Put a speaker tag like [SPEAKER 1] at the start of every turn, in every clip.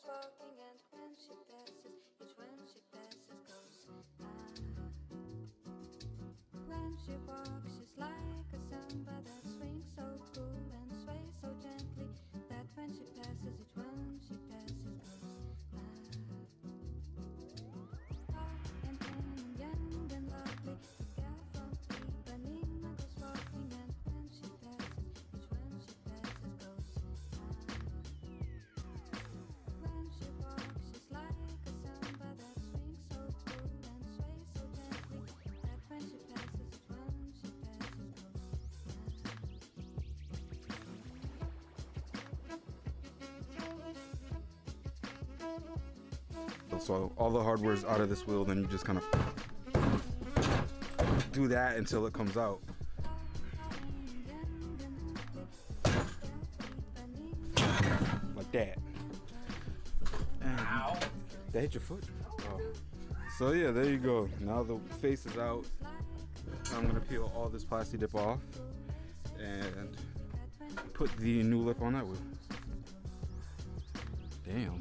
[SPEAKER 1] walking, and when she passes, each one she passes goes. When she walks, she's like a samba that swings so cool and sways so gently that when she passes, each one she passes goes. Tall and thin and young and lovely, the girl from Ipanema goes walking, and when she passes, each one she passes goes. When she walks, she's like a samba that swings so cool and sways so gently that when she passes, each one she passes goes.
[SPEAKER 2] So all the hardware is out of this wheel, then you just kind of do that until it comes out. Like that. And that hit your foot? Oh. So yeah, there you go. Now the face is out. I'm gonna peel all this plasti dip off and put the new lip on that wheel. Damn.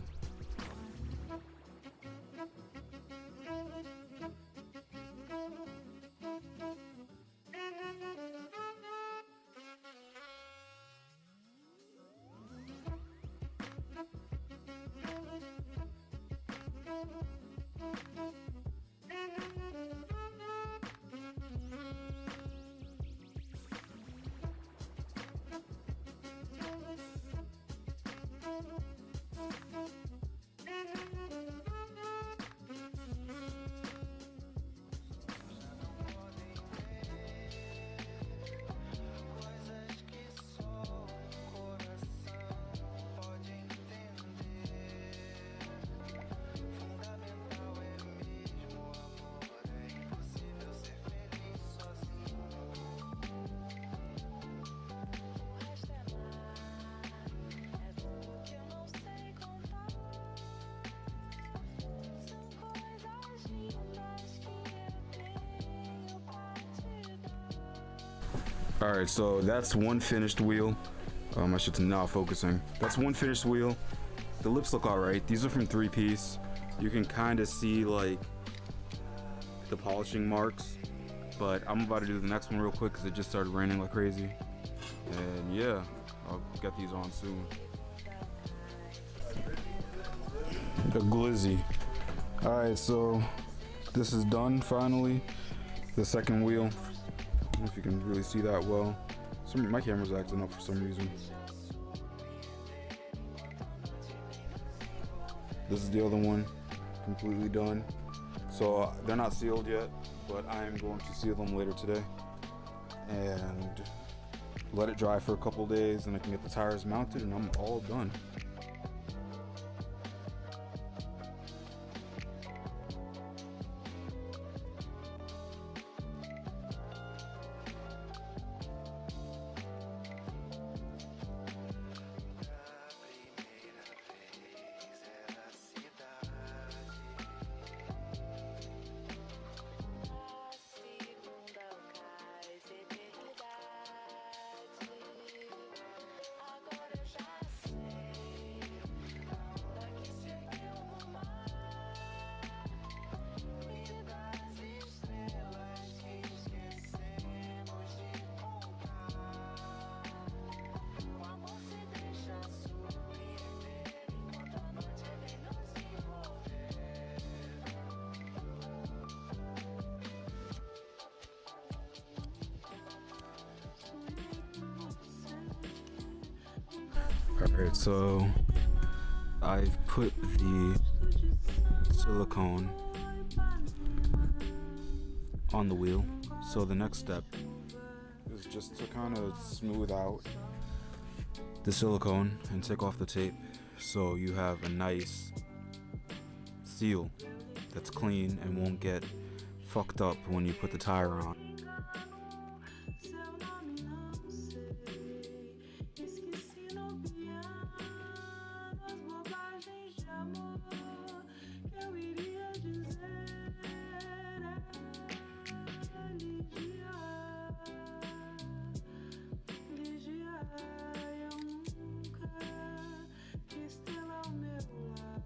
[SPEAKER 2] Alright, so that's one finished wheel. My shit's not focusing. That's one finished wheel. The lips look alright. These are from 3-piece. You can kind of see like the polishing marks. But I'm about to do the next one real quick because it just started raining like crazy. And yeah, I'll get these on soon. A glizzy. Alright, so this is done finally. The second wheel. I don't know if you can really see that well. My camera's acting up for some reason. This is the other one, completely done. So they're not sealed yet, but I am going to seal them later today and let it dry for a couple days, and I can get the tires mounted, and I'm all done. Alright, so I've put the silicone on the wheel. So the next step is just to kind of smooth out the silicone and take off the tape so you have a nice seal that's clean and won't get fucked up when you put the tire on.
[SPEAKER 3] Estrela ao meu lado.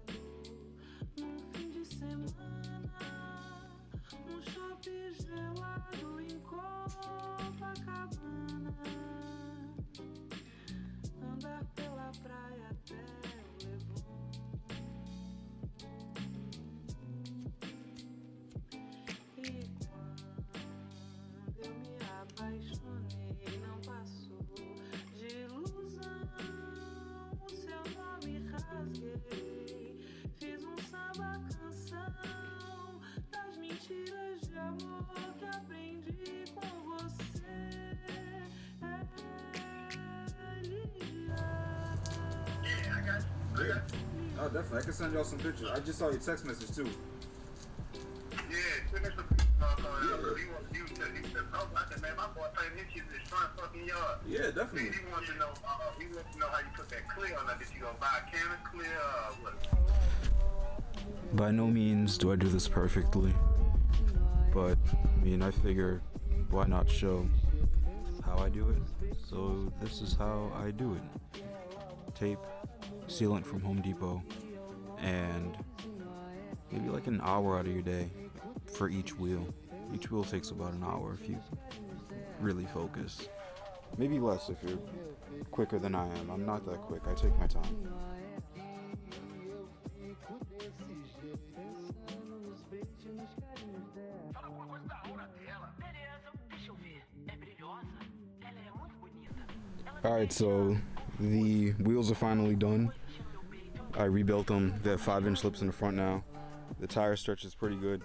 [SPEAKER 2] Yeah. Oh, definitely. I can send y'all some pictures. I just saw your text message too.
[SPEAKER 3] Yeah, send us some pictures. I said, man, my boy playing his shit in his front fucking yard.
[SPEAKER 2] Yeah, definitely.
[SPEAKER 3] He wants to know. He wants to know how you put that clear on that. Did you go buy a can of clear? What?
[SPEAKER 2] By no means do I do this perfectly, but I mean, I figure why not show how I do it? So this is how I do it. Tape, sealant from Home Depot, and maybe like an hour out of your day for each wheel. Each wheel takes about an hour if you really focus. Maybe less if you're quicker than I am. I'm not that quick. I take my time. Alright, so the wheels are finally done. I rebuilt them. They have 5-inch lips in the front now. The tire stretch is pretty good.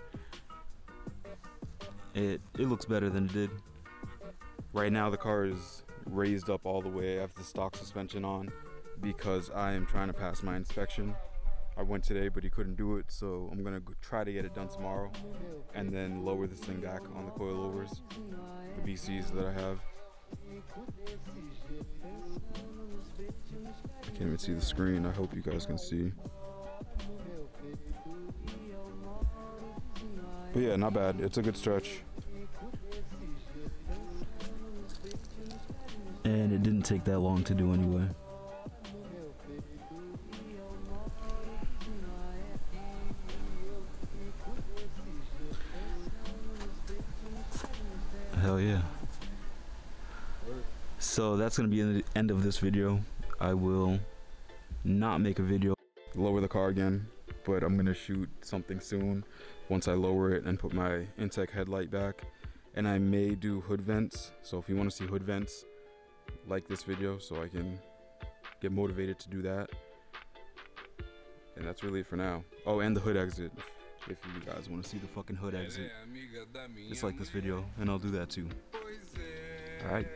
[SPEAKER 2] It looks better than it did. Right now the car is raised up all the way. I have the stock suspension on because I am trying to pass my inspection. I went today, but he couldn't do it, so I'm gonna try to get it done tomorrow and then lower this thing back on the coilovers, the BCs that I have. I can't even see the screen. I hope you guys can see. But yeah, not bad. It's a good stretch. And it didn't take that long to do anyway. Hell yeah. So that's gonna be the end of this video. I will not make a video lower the car again, but I'm gonna shoot something soon once I lower it and put my Intech headlight back. And I may do hood vents, so if you want to see hood vents, like this video so I can get motivated to do that. And that's really it for now. Oh, and the hood exit. If you guys want to see the fucking hood exit, just like this video, and I'll do that too. Alright.